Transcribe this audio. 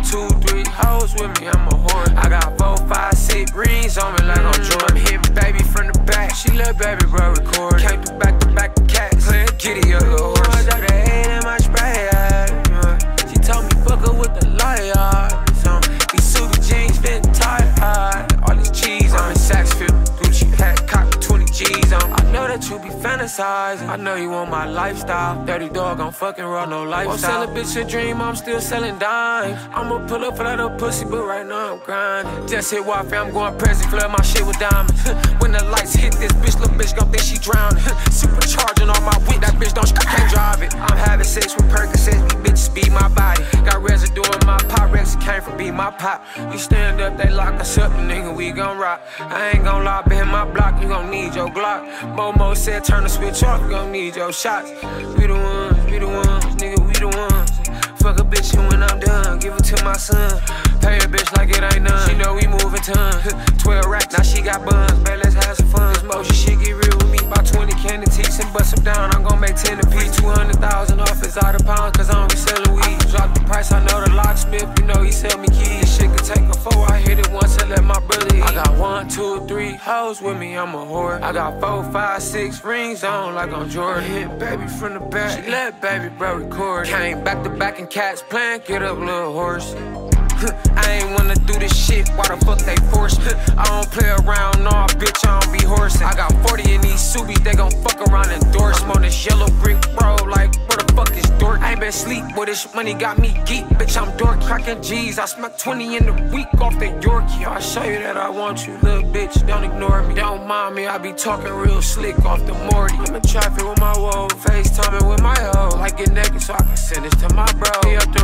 2, 3 hoes with me, I'm a whore. I got 4, 5, 6 rings on me like I'm Jordan. I'm hitting baby from the back, she let baby bro record. Came through back to back the cats, giddy up the horse. I got the 8 in my spray, she told me fuck her with the light, these super jeans fit tight, all this cheese on me, Saks fit Gucci hat, cop 20 G's on. I know that you be fantasizing, I know you want my lifestyle. Dirty dog, I'm fucking raw, no lifestyle. Won't sell a bitch a dream, I'm still selling dimes. I'ma pull up for that old pussy, but right now I'm grinding. Just hit Wi-Fi, I'm going crazy, flood my shit with diamonds. When the lights hit this bitch, little bitch gon' think she drowning. Supercharging on my whip, that bitch can't drive it. I'm having sex with Percocets, these bitches be my body. Got residue in my Pyrex, it came from be my pop. You stand up, they lock us up, nigga, we gon' rock. I ain't gon' lie, behind my block, you gon' need your Glock. Momo said turn the switch off, you gon' need your shots. We the ones, nigga, we the ones. Fuck a bitch and when I'm done, give it to my son. Pay a bitch like it ain't none, she know we moving tons. 12 racks, now she got buns, man, let's have some fun. This motion shit get real with me, about 20 candy teats and bust them down, I'm gon' make 10 a piece. 200,000 off is out of pounds, cause I don't be selling weed. Drop the price, I know the locksmith, you know he sell me keys. This shit could take a 4, I hit it once and let my brother eat. I got 1, 2, 3 hoes with me, I'm a whore. I got 4, 5, 6 rings on like I'm Jordan. Hit baby from the back, she let baby bro record. Came back to back in cats playing, get up little horse. I ain't wanna do this shit, why the fuck they force me? I don't play around, nah, bitch, I don't be horsing. I got 40 in these Subies, they gon' fuck around and endorse. I'm on this yellow brick, bro, like, where the fuck is dork? I ain't been sleep, boy, this money got me geek. Bitch, I'm dork, cracking G's, I smack 20 in the week off the Yorkie. I'll show you that I want you, little bitch, don't ignore me. Don't mind me, I be talking real slick off the Morty. I'm in traffic with my woe, FaceTiming with my hoe. Like, get naked so I can send this to my bro. He up the